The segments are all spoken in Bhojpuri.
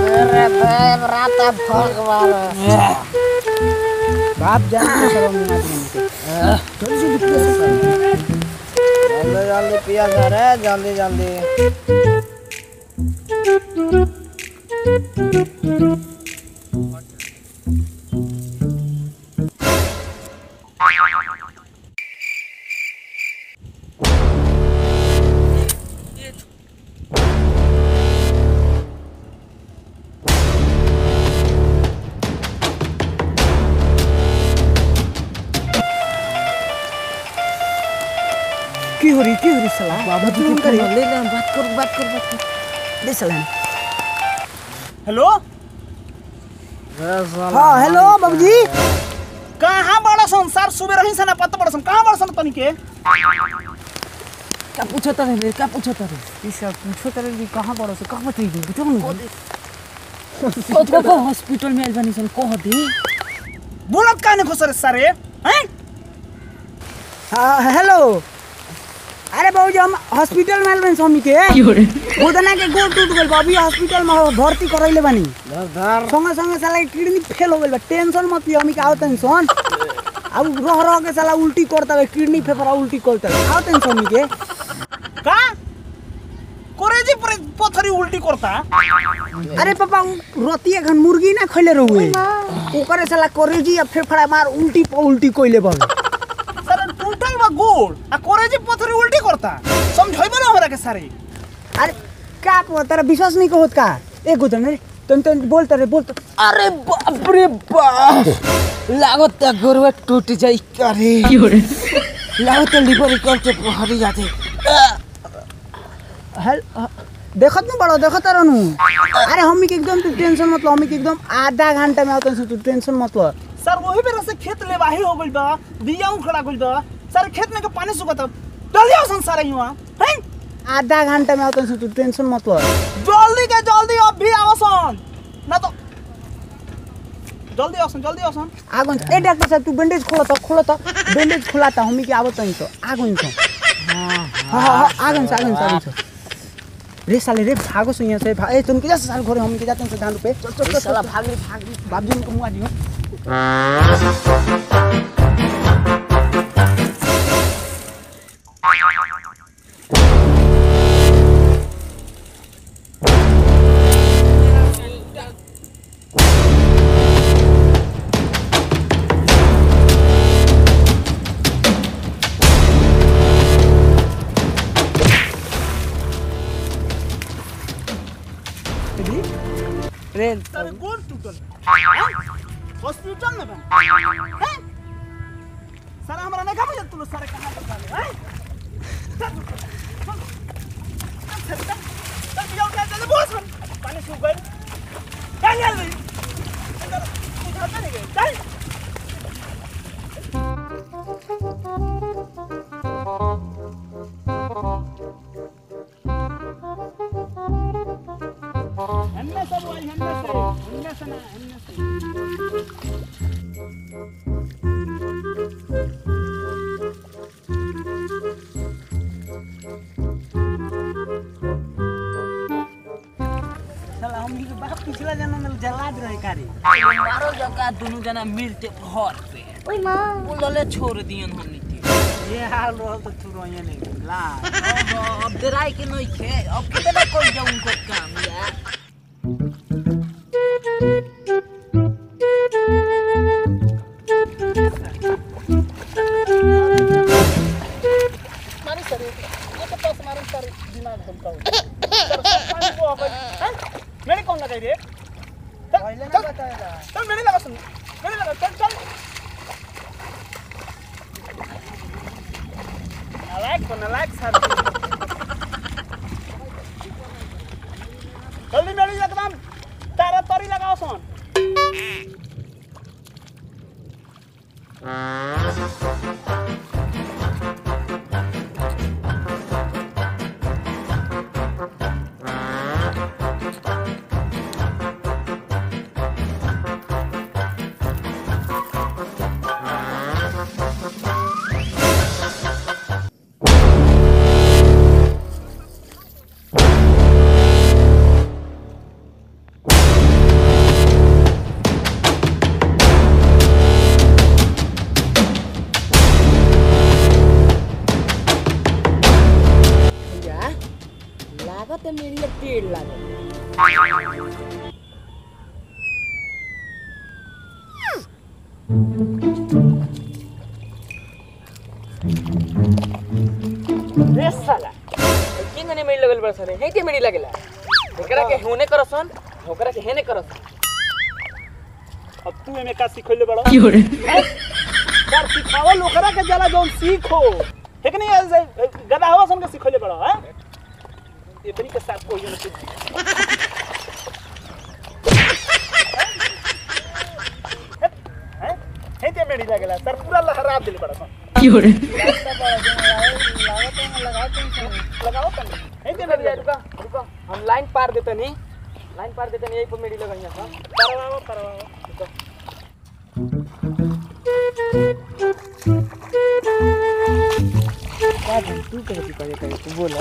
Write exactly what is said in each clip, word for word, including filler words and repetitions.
अरे भाई राता भगवान बाप जान के सब जल्दी जल्दी जल्दी पिया सर जल्दी जल्दी की हो रही की हो रही साला बाबा जी फोन करे ले ले बात कर बात कर बात कर ले साला हेलो हां हेलो बाबूजी कहां बड़ा संसार सुबह रही सना पत्ता बड़ा सन कहां बड़ा सन तनी के क्या पूछो त रे क्या पूछो त रे ई सब पूछो त रे कि कहां बड़ा से कहां बतई दी पूछो न को को हॉस्पिटल में आइल बानी सन कह दे बोलत काने खुसरे सारे हैं हां हेलो अरे बाबूजी हम हॉस्पिटल में आइल बानी स्वामी के गोदना के गोड़ टूट गइल बा अभी हॉस्पिटल में भर्ती करैले बानी संगे संगे साला किडनी फेल हो गइल बा टेंशन मत लियो हम के आओ टेंशन अब रह रह के साला उल्टी करता है किडनी फेफड़ा उल्टी करता है आओ टेंशन के का कोरेजी पथरी उल्टी करता अरे पापा रोतिया घन मुर्गी ना खइले रहुए ओकरे साला कोरेजी या फेफड़ा मार उल्टी प उल्टी कइले बा सर टूटल बा गोड़ आ कोरेजी पथरी उल्टी करता समझाइबो ना हमरा के सारे अरे का को तेरा विश्वास नहीं को होत का एक गोदन रे तुम तुम बोलता रे बोलता अरे बाप रे बाप लागत त गोरवा टूट जाई करे लागत लिवर करते हरी जाते हेल देखत न बड़ो देखत रहनु अरे हम के एकदम तू टेंशन मत लो हम के एकदम आधा घंटा में आवतन तू टेंशन मत लो सर वही बेरा से खेत लेवाही हो गइल बा बिया खड़ा गइल बा सर खेत में के पानी सुखत जल्दी आओ संसार युवा हैं आधा घंटा में आवतन तू टेंशन मत लो जल्दी के जल्दी अब भी आवसन ना तो जल्दी आवसन जल्दी आवसन आगन ए डॉक्टर साहब तू बैंडेज खोला तो खोला तो बैंडेज खोलाता हम के आवतन तो आगन तो हां हां आगन आगन आगन रे साले रे भागो सो यहां से ए तुम के जा साल घरे हम के जाते हैं धान पे चल चल साला भाग रे भाग बाबूजी को मुआ दियो रे सर गोड़ टूटल हॉस्पिटल में बन हैं सर हमरा नहीं खबर तू लोग सारे कहां तक आले हैं चल चल चल चल बिया उठा चल बॉस पानी सूख गइल चल जल्दी चल उठाते नहीं गए चल हन्ना सब वाली हन्ना से हन्ना से ना हन्ना से साला हम के बाप पिछला जन्म में जलाद रहे कारे मारो जगह दोनों जना मिलते घर पे ओए मां बोलले छोड़ दियन हमनी के ये हाल रहल तो तू रोइए नहीं ला अब अब डराई के नहीं खे अब कितना कोई जाऊं उनको काम यार मारी सर ये तो पास मारन सर दिमाग धमकाओ सर पानी को अब हैं मेरे कौन लगाई रे पहले ना बताएगा चल मेरे लगा सुन मेरे लगा चल चल नालायक को नालायक सर जल्दी मेरी एकदम तारा तरी लगाओ सोन रे साला किन ने मेडी लगल बड़ सरे हेते मेडी लागेला एकरा के होने करसन ओकरा के हेने करसन अब तू एमे का सिखैले बड़ा सर सिखावल ओकरा के जला जोन सीखो है कि नहीं गदा हवा सन के सिखैले बड़ा हैं ये बनी के साथ कोई नहीं है है ते मेडी लागेला सर पूरा लहरा दिल बड़ा सन क्यों लगाओ तन है ते मेडी रुका रुका हम लाइन पार देते नहीं लाइन पार देते नहीं यही पर मेडी लगाइया हां परवाओ परवाओ तू कहती करे करे तू बोला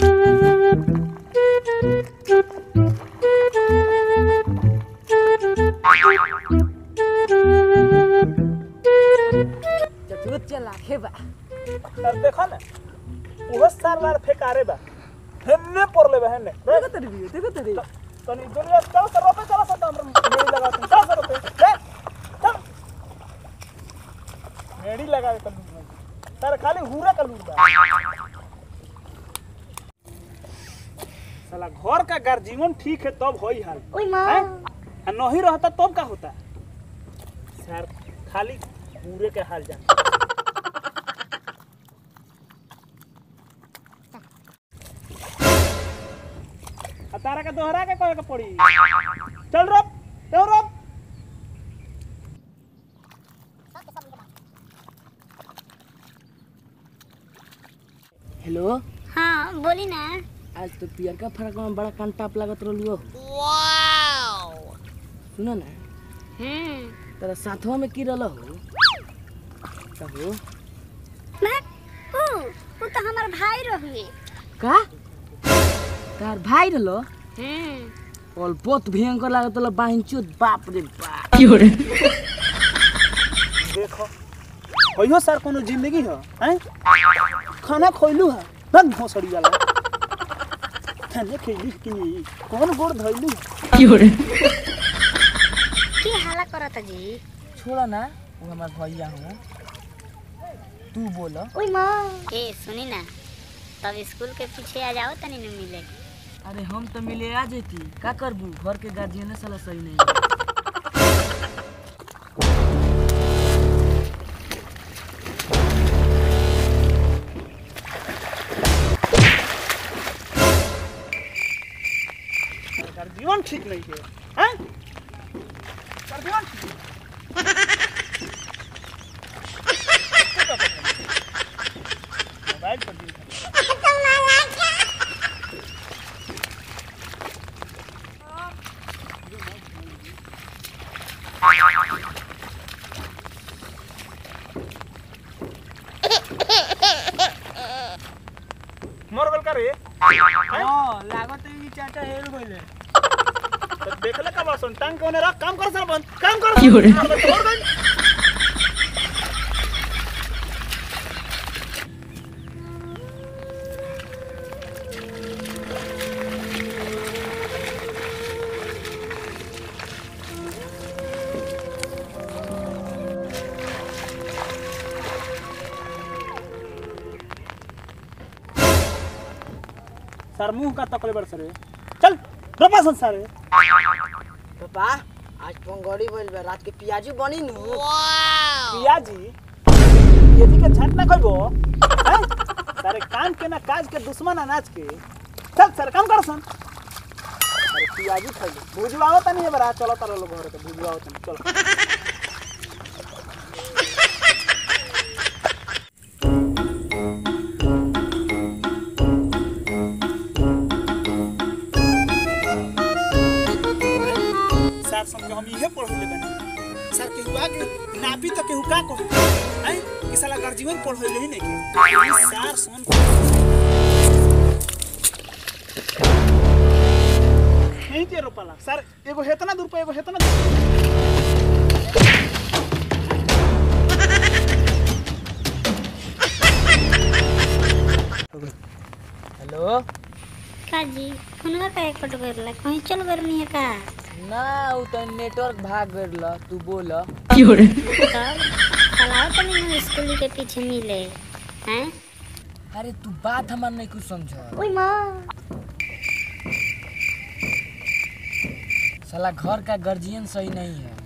चतुर चला खेबा सर देखो ना वो सार बार फेकारे बा हेने पड़ले बा हेने देखो तेरी वीडियो देखो तेरी तनी दुनिया चलो सर रोपे चलो सर हम मेड़ी लगा दे चलो सर रोपे ले चल मेड़ी लगा दे सर खाली हुरा कर लूटा साला घर का गार्जियन ठीक है तब होई हाल ओए मां हैं आ नहीं रहता तब का होता सर खाली पूरे के हाल जान आ तारा का दोहरा के कहे के पड़ी चल रोप तो रोप हेलो हां बोली ना आज तो पियर का फरक में बड़ा कान टाप लागत रहलियो वाओ सुना ना हम्म तेरा साथवा में की रहल हो कहो मैं ओ वो तो हमार भाई रहुए का तार भाई रहलो हम्म और बहुत भयंकर लागत रहल बाहिंचोद बाप रे बाप क्यों देखो होयो सर कोनो जिंदगी हो हैं खाना खोइलू है बंद भोसड़ी वाला खाने खेली कि नहीं कौन गोड़ धइलू क्यों की हाला करत जी छोड़ा ना वो हमार भैया हो तू बोला ओए मां ए सुनी ना तब स्कूल के पीछे आ जाओ तनी न मिले अरे हम तो मिले आ जेती का करबू घर के गार्जियन साला सही नहीं जीवन ठीक नहीं है हैं जीवन ठीक मोबाइल पर मोर गल करे हां लागत है कि चाचा हेल गइले तो देखले का बसन टांग कोने रख काम कर सर बंद काम कर क्यों रे? और गई सर मुंह का तकले बड़ सर चल रोपा संसार पापा आज पंगड़ी बोल बा रात के पियाजी बनी नु पियाजी पियाजी के झाट ना खइबो हैं सारे काम के ना काज के दुश्मन अनाज के चल सर काम कर सन अरे पियाजी खइबो बुझवाओ तनी है बरा चलो तारो लोग घर के बुझवाओ तनी चलो सर हम इहे पढ़ले बनी सर के हुआ के नापी तो केहू का कहो हैं कि साला गार्जियन पढ़ले ही नहीं के सर सुन नहीं के रोपाला सर एगो हेतना दूर पे एगो हेतना हेलो का जी फोनवा का एक कट करला कहीं चल गरनी है का ना उ तो नेटवर्क भाग गइल तू बोल तब चलाओ तनी ना स्कूल के पीछे मिले हैं। अरे तू बात हमार नहीं कुछ समझ ओए माँ साला घर का गार्जियन सही नहीं है।